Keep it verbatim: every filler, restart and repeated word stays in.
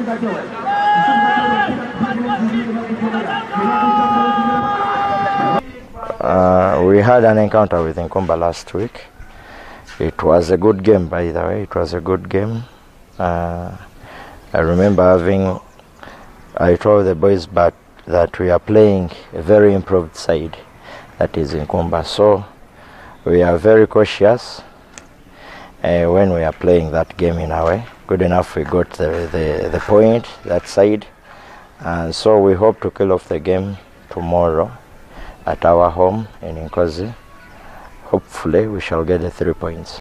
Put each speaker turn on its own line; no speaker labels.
Uh, we had an encounter with Nkomba last week. It was a good game, by the way. It was a good game. Uh, I remember having, I told the boys but that we are playing a very improved side, that is Nkomba. So we are very cautious uh, when we are playing that game in our way. Good enough, we got the, the, the point, that side. And so we hope to kill off the game tomorrow at our home in Nkozi. Hopefully we shall get the three points.